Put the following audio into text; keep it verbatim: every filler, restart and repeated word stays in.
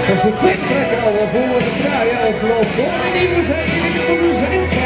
Dus de twee trekken al wel voor de vrije elf loopt door. En die moet hij in de zijn